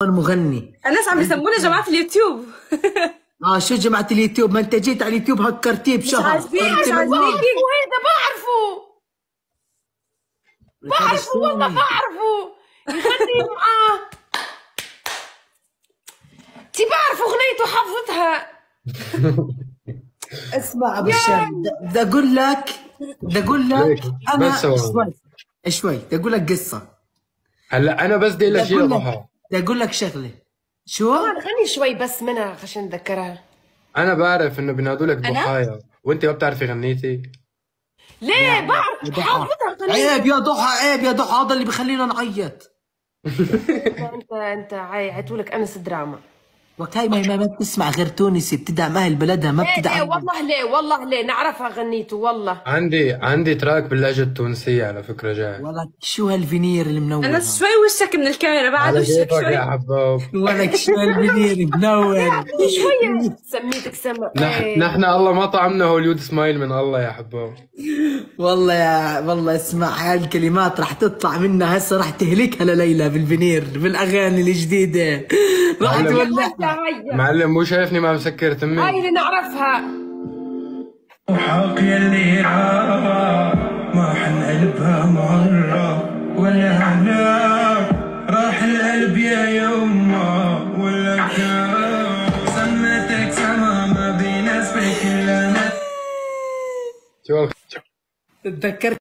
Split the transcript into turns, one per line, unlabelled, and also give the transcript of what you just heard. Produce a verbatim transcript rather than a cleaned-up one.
المغني.
الناس عم يسمونا جماعة اليوتيوب.
اه شو جماعة اليوتيوب؟ ما انت جيت على اليوتيوب هكرتيه بشهر.
مش عاجبيني مش عاجبيني
هيدا بعرفه بعرفه والله بعرفه يغني معاه. انتي بعرفه اغنيته حافظتها.
اسمع ابو الشام، بدي اقول لك بدي اقول لك انا شوي شوي بدي اقول لك قصة.
هلا انا بس بدي اقول لك شيء لضحى.
بدي اقول لك شغلة. شو؟
غني شوي بس منها عشان اتذكرها.
انا بعرف انه بينادوا لك ضحايا وانت ما بتعرفي غنيتي.
ليه بعرف حافظتها قليل.
عيب يا ضحى، عيب يا ضحى، هذا اللي بخلينا نعيط.
انت انت عيطولك انس دراما.
وقت هاي ما ما بتسمع غير تونسي، بتدعم اهل بلدها ما بتدعم.
ليه والله ليه والله ليه نعرفها غنيته والله.
عندي عندي تراك باللهجه التونسيه على فكره جاي.
والله شو هالفينير المنور.
انا شوي وشك من الكاميرا بعد وشك شوي.
يا حباب
ولك شو هالفينير منور.
شويه سميتك سما.
نحن الله ما طعمنا هوليود سمايل من الله يا حباب.
والله يا والله اسمع، هالكلمات راح تطلع منها هسه، راح تهلكها لليلى بالفينير بالاغاني الجديده. راح تولعها.
معلم مو شايفني ما مسكر تمي؟
هاي اللي نعرفها.
وحاقي اللي ما حن قلبها مرة ولا هلا راح القلب يا يما ولا كان سميتك سما ما بيناسبك الا انا.
شو
تتذكرت